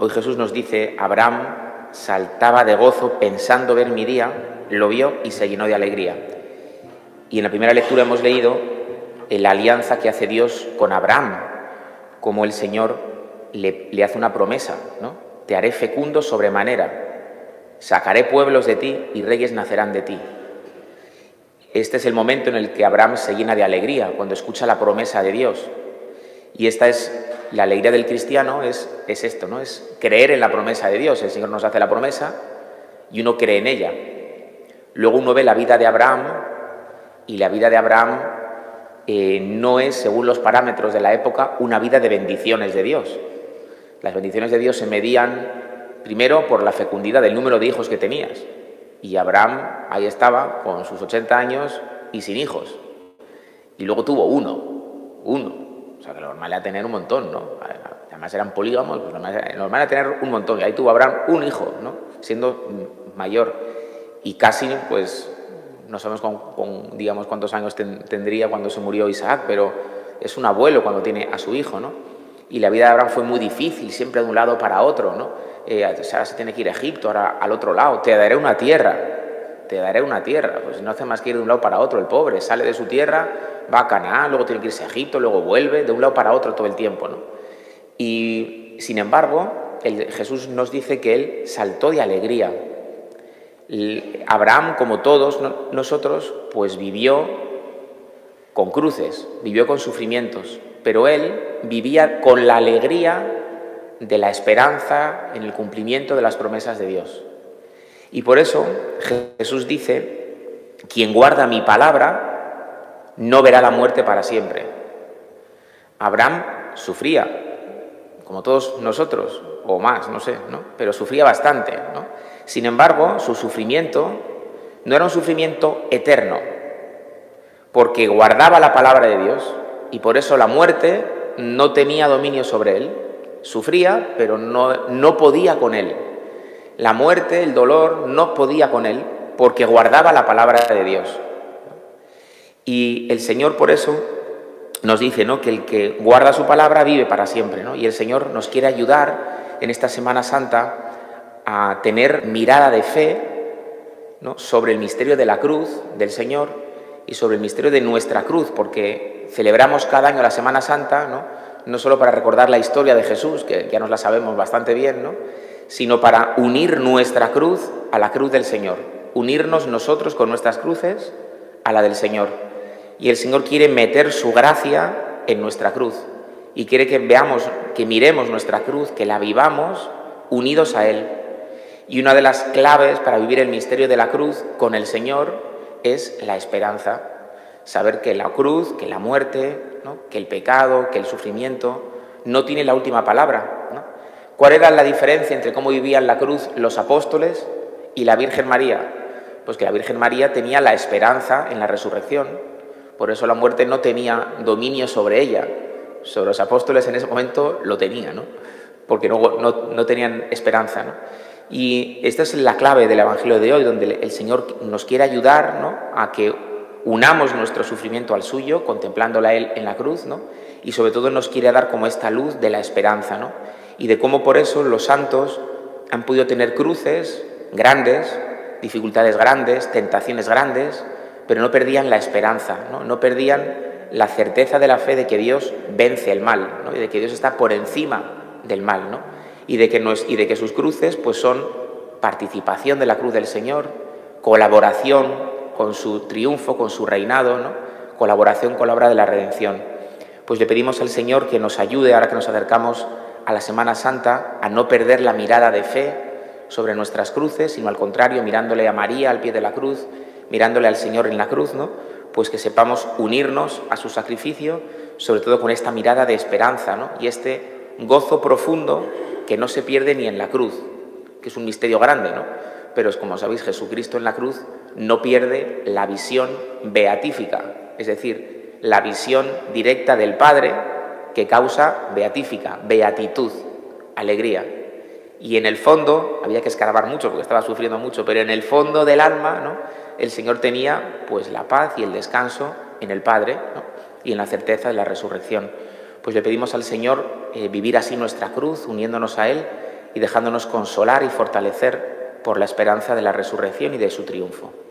Hoy Jesús nos dice, Abraham saltaba de gozo pensando ver mi día, lo vio y se llenó de alegría. Y en la primera lectura hemos leído la alianza que hace Dios con Abraham, como el Señor le hace una promesa, ¿no? Te haré fecundo sobremanera, sacaré pueblos de ti y reyes nacerán de ti. Este es el momento en el que Abraham se llena de alegría, cuando escucha la promesa de Dios. Y esta es la alegría del cristiano, es esto, ¿no? Es creer en la promesa de Dios. El Señor nos hace la promesa y uno cree en ella. Luego uno ve la vida de Abraham y la vida de Abraham no es, según los parámetros de la época, una vida de bendiciones de Dios. Las bendiciones de Dios se medían primero por la fecundidad del número de hijos que tenías. Y Abraham ahí estaba con sus 80 años y sin hijos. Y luego tuvo uno. O sea, que lo normal era tener un montón, ¿no? Además eran polígamos, pues lo normal era tener un montón. Y ahí tuvo Abraham un hijo, ¿no? Siendo mayor. Y casi, pues, no sabemos digamos, cuántos años tendría cuando se murió Isaac, pero es un abuelo cuando tiene a su hijo, ¿no? Y la vida de Abraham fue muy difícil, siempre de un lado para otro, ¿no? Ahora se tiene que ir a Egipto, ahora al otro lado. Te daré una tierra. Pues no hace más que ir de un lado para otro. El pobre sale de su tierra, va a Canaán, luego tiene que irse a Egipto, luego vuelve, de un lado para otro todo el tiempo, ¿no? Y, sin embargo, Jesús nos dice que él saltó de alegría. Abraham, como todos nosotros, pues vivió con cruces, vivió con sufrimientos, pero él vivía con la alegría de la esperanza en el cumplimiento de las promesas de Dios. Y por eso Jesús dice, quien guarda mi palabra no verá la muerte para siempre. Abraham sufría, como todos nosotros, o más, no sé, ¿no? Pero sufría bastante, ¿no? Sin embargo, su sufrimiento no era un sufrimiento eterno, porque guardaba la palabra de Dios y por eso la muerte no tenía dominio sobre él. Sufría, pero no podía con él. La muerte, el dolor, no podía con él porque guardaba la palabra de Dios. Y el Señor por eso nos dice, ¿no?, que el que guarda su palabra vive para siempre, ¿no? Y el Señor nos quiere ayudar en esta Semana Santa a tener mirada de fe, ¿no?, sobre el misterio de la cruz del Señor y sobre el misterio de nuestra cruz, porque celebramos cada año la Semana Santa, no solo para recordar la historia de Jesús, que ya nos la sabemos bastante bien, ¿no?, sino para unir nuestra cruz a la cruz del Señor, unirnos nosotros con nuestras cruces a la del Señor. Y el Señor quiere meter su gracia en nuestra cruz y quiere que veamos, que miremos nuestra cruz, que la vivamos unidos a Él. Y una de las claves para vivir el misterio de la cruz con el Señor es la esperanza. Saber que la cruz, que la muerte, ¿no?, que el pecado, que el sufrimiento no tiene la última palabra, ¿no? ¿Cuál era la diferencia entre cómo vivían la cruz los apóstoles y la Virgen María? Pues que la Virgen María tenía la esperanza en la resurrección. Por eso la muerte no tenía dominio sobre ella. Sobre los apóstoles en ese momento lo tenía, ¿no?, porque no tenían esperanza, ¿no? Y esta es la clave del Evangelio de hoy, donde el Señor nos quiere ayudar, ¿no?, a que unamos nuestro sufrimiento al suyo, contemplándola a Él en la cruz, ¿no?, y sobre todo nos quiere dar como esta luz de la esperanza, ¿no?, y de cómo por eso los santos han podido tener cruces grandes, dificultades grandes, tentaciones grandes, pero no perdían la esperanza, no perdían la certeza de la fe de que Dios vence el mal, ¿no?, y de que Dios está por encima del mal, ¿no?, y de que sus cruces pues son participación de la cruz del Señor, colaboración con su triunfo, con su reinado, ¿no?, colaboración con la obra de la redención. Pues le pedimos al Señor que nos ayude, ahora que nos acercamos a la Semana Santa, a no perder la mirada de fe sobre nuestras cruces, sino al contrario, mirándole a María al pie de la cruz, mirándole al Señor en la cruz, ¿no?, pues que sepamos unirnos a su sacrificio, sobre todo con esta mirada de esperanza, ¿no?, y este gozo profundo que no se pierde ni en la cruz, que es un misterio grande, ¿no?, pero es, como sabéis, Jesucristo en la cruz no pierde la visión beatífica, es decir, la visión directa del Padre que causa beatífica, beatitud, alegría. Y en el fondo, había que escarbar mucho porque estaba sufriendo mucho, pero en el fondo del alma, ¿no?, el Señor tenía pues la paz y el descanso en el Padre, ¿no?, y en la certeza de la resurrección. Pues le pedimos al Señor vivir así nuestra cruz, uniéndonos a Él, y dejándonos consolar y fortalecer por la esperanza de la resurrección y de su triunfo.